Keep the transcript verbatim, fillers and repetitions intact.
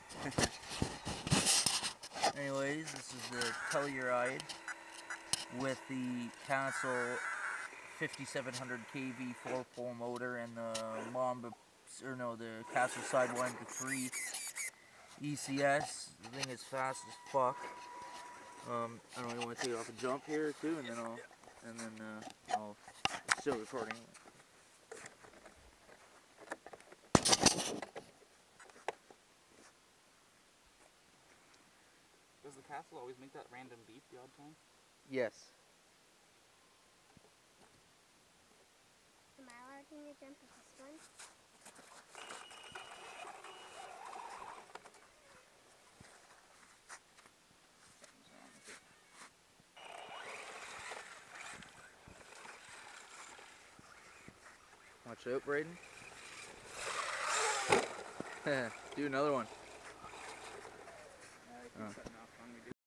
Anyways, this is the telluride with the Castle fifty-seven hundred K V four-pole motor and the Mamba, or no, the Castle Sidewinder three E C S. The thing is fast as fuck. Um, I don't even want to take off a jump here too, and then I'll, and then uh, I'll still recording. Does the Castle always make that random beep the odd time? Yes. Am I allowed to jump with this one? Watch out, Braden. Do another one. Uh, Oh.